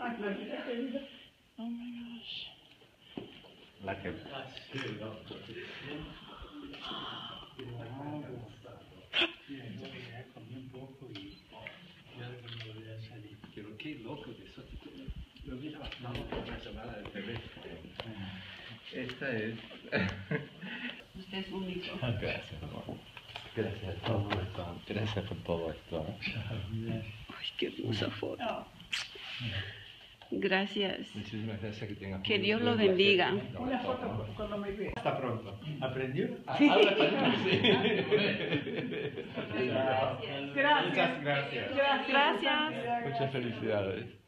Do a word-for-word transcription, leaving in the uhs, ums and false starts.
Ah, claro, querida. Oh my gosh. La que... Ah, sí, no, porque... Sí, yo ya comí un poco y ya no voy a salir. Pero qué loco de eso. Lo hubiera bastado por una semana de T V. Esta es... Usted es único. Gracias, amor. Gracias por todo esto. Gracias por todo esto. Ay, qué hermosa foto. Oh. Gracias. Muchísimas gracias, que tengas Que Dios lo bendiga. Una foto cuando me vea. Hasta pronto. ¿Aprendió? Sí. Habla español, sí. Gracias. Muchas gracias. Gracias. Muchas felicidades.